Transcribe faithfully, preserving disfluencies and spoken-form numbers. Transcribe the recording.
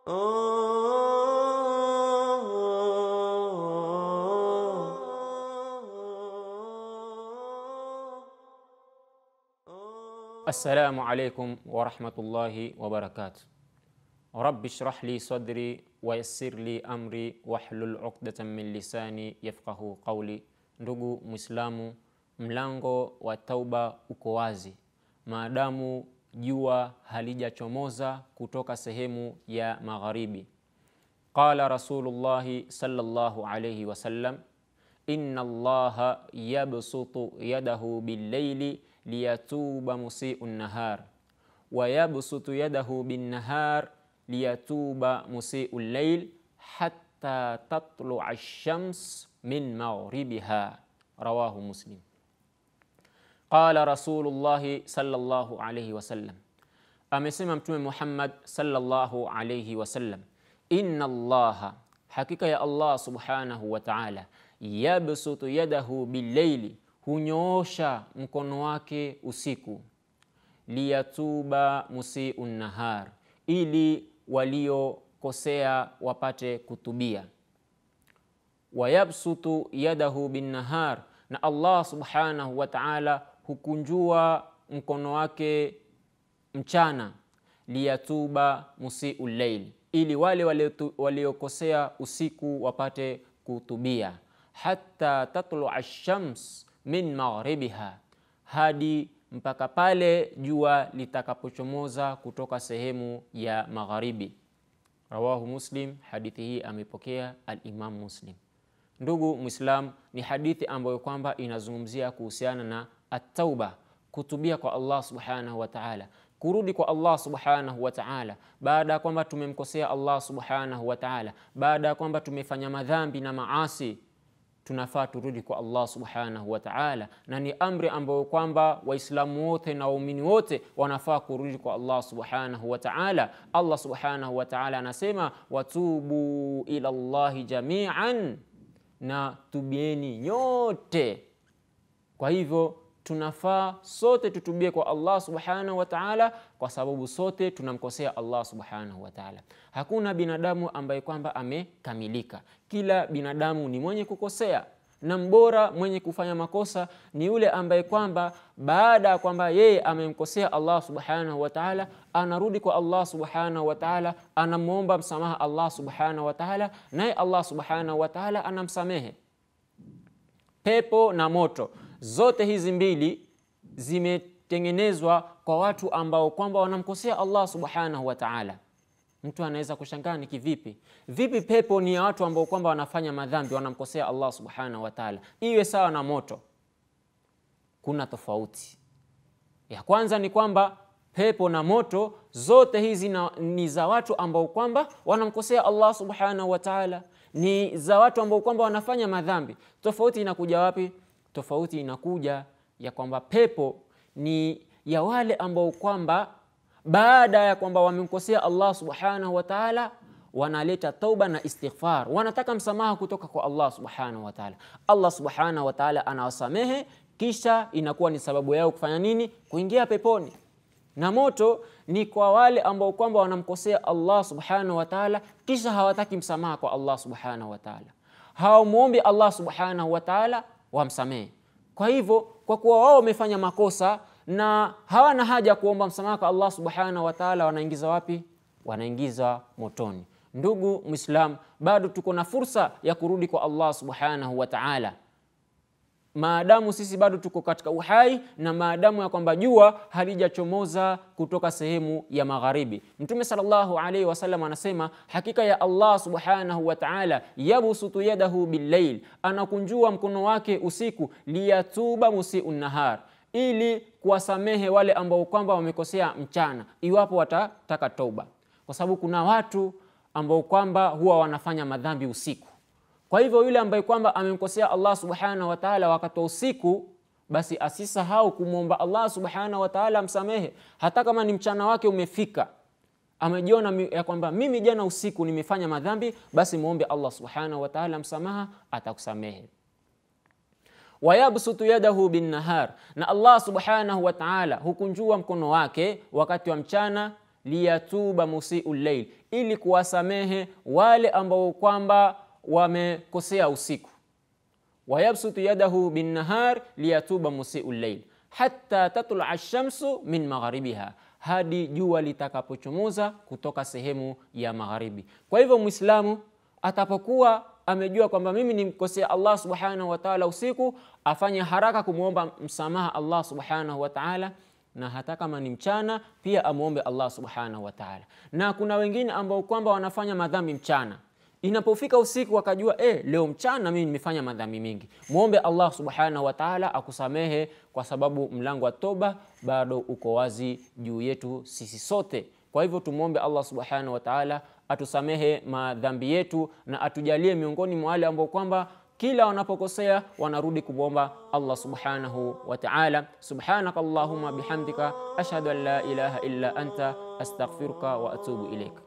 Assalamu alaikum wa rahmatullahi wa barakatuh. Rabbi shrah li sadri wa yassir li amri wahlul uqdatan min lisani yafqahu qawli. Ndugu Muislamu, mlango wa tauba uko wazi maadamu jua halijachomoza kutoka sehemu ya magharibi. Qala Rasulullah sallallahu alayhi wasallam, inna Allaha yabsutu yadahu bil-layli liyatuba musii'un nahar wa yabsutu yadahu bin-nahar liyatuba musii'ul layl hatta tatlu'a ash-shams min maghribiha. Rawahu Muslim. Qala Rasulullah sallallahu alayhi wasallam, amesema Mtume Muhammad sallallahu alayhi wasallam, inna Allaha, hakika ya Allah subhanahu wa ta'ala, yabsutu yadahu bil-layli, hunyoosha mkono wake usiku, liyatuba musii'un nahar, ili waliokosea wapate kutubia. Wayabsutu yadahu bin nahar, na Allah subhanahu wa ta'ala hukunjua mkono wake mchana, liyatuba musii'ul layl, ili wale waliokosea usiku wapate kutubia. Hatta tatlu'a ash-shams min maghribiha, hadi mpaka pale jua litakapochomoza kutoka sehemu ya magharibi. Rawahu Muslim. Hadithi hii amepokea al-Imam Muslim. Ndugu Muislam, ni hadithi ambayo kwamba inazungumzia kuhusiana na at-tauba, kutubia kwa Allah subhanahu wa ta'ala, kurudi kwa Allah subhanahu wa ta'ala baada ya kwamba tumemkosea Allah subhanahu wa ta'ala, baada ya kwamba tumefanya madhambi na maasi. Tunafaa turudi kwa Allah subhanahu wa ta'ala, na ni amri ambayo kwamba Waislamu wote na waumini wote wanafaa kurudi kwa Allah subhanahu wa ta'ala. Allah subhanahu wa ta'ala anasema, watubu ila Allahi jami'an, na tubieni nyote. Kwa hivyo tunafaa sote tutubie kwa Allah subhanahu wa ta'ala, kwa sababu sote tunamkosea Allah subhanahu wa ta'ala. Hakuna binadamu ambaye kwamba amekamilika. Kila binadamu ni mwenye kukosea, na mbora mwenye kufanya makosa ni yule ambaye kwamba baada ya kwamba yeye amemkosea Allah subhanahu wa ta'ala, anarudi kwa Allah subhanahu wa ta'ala, anamuomba msamaha Allah subhanahu wa ta'ala, naye Allah subhanahu wa ta'ala anamsamehe. Pepo na moto, zote hizi mbili zimetengenezwa kwa watu ambao kwamba wanamkosea Allah subhanahu wa ta'ala. Mtu anaweza kushangaa, ni kivipi? Vipi pepo ni ya watu ambao kwamba wanafanya madhambi, wanamkosea Allah subhanahu wa ta'ala, iwe sawa na moto? Kuna tofauti. Ya kwanza ni kwamba pepo na moto zote hizi na, ni za watu ambao kwamba wanamkosea Allah subhanahu wa ta'ala, ni za watu ambao kwamba wanafanya madhambi. Tofauti inakuja wapi? Tofauti inakuja ya kwamba pepo ni ya wale ambao kwamba baada ya kwamba wamemkosea Allah subhanahu wa ta'ala, wanaleta tauba na istighfar, wanataka msamaha kutoka kwa Allah subhanahu wa ta'ala. Allah subhanahu wa ta'ala anawasamehe, kisha inakuwa ni sababu yao kufanya nini? Kuingia peponi. Na moto ni kwa wale ambao kwamba wanamkosea Allah subhanahu wa ta'ala, kisha hawataki msamaha kwa Allah subhanahu wa ta'ala, hawamuombi Allah subhanahu wa ta'ala wamsamehe. Kwa hivyo, kwa kuwa wao wamefanya makosa na hawana haja kuomba msamaha kwa Allah subhanahu wa ta'ala, wanaingiza wapi? Wanaingiza motoni. Ndugu Muislam, bado tuko na fursa ya kurudi kwa Allah subhanahu wa ta'ala, maadamu sisi bado tuko katika uhai, na maadamu ya kwamba jua halijachomoza kutoka sehemu ya magharibi. Mtume sallallahu alaihi wasallam anasema, hakika ya Allah subhanahu wa ta'ala, yabsutu yadahu bil-layl, anakunjua mkono wake usiku, liyatuba musii'un nahar, ili kuwasamehe wale ambao kwamba wamekosea mchana, iwapo watataka tauba. Kwa sababu kuna watu ambao kwamba huwa wanafanya madhambi usiku. Kwa hivyo yule ambaye kwamba amemkosea Allah subhanahu wa ta'ala wakati wa usiku, basi asisahau kumwomba Allah subhanahu wa ta'ala msamehe, hata kama ni mchana wake umefika, amejiona ya kwamba mimi jana usiku nimefanya madhambi, basi muombe Allah subhanahu wa ta'ala msamaha, atakusamehe. Wayabsutu yadahu bin nahar, na Allah subhanahu wa ta'ala hukunjua mkono wake wakati wa mchana, liyatuba musii'ul layl, ili kuwasamehe wale ambao kwamba wamekosea usiku. Wayabsutu yadahu bin nahar liyatuba musiu layl hatta tatlu'a ash-shamsu min magharibiha, hadi jua litakapochomoza kutoka sehemu ya magharibi. Kwa hivyo Muislamu atapokuwa amejua kwamba mimi nimkosea Allah subhanahu wa ta'ala usiku, afanye haraka kumuomba msamaha Allah subhanahu wa ta'ala, na hata kama ni mchana pia amuombe Allah subhanahu wa ta'ala. Na kuna wengine ambao kwamba wanafanya madhambi mchana, inapofika usiku wakajua eh, leo mchana mimi nimefanya madhambi mingi, muombe Allah subhanahu wa ta'ala akusamehe, kwa sababu mlango wa toba bado uko wazi juu yetu sisi sote. Kwa hivyo tumuombe Allah subhanahu wa ta'ala atusamehe madhambi yetu na atujalie miongoni mwa wale ambao kwamba kila wanapokosea wanarudi kumwomba Allah subhanahu wa ta'ala. Subhanakallahumma bihamdika ashhadu an la ilaha illa anta astaghfiruka wa atubu ilaik.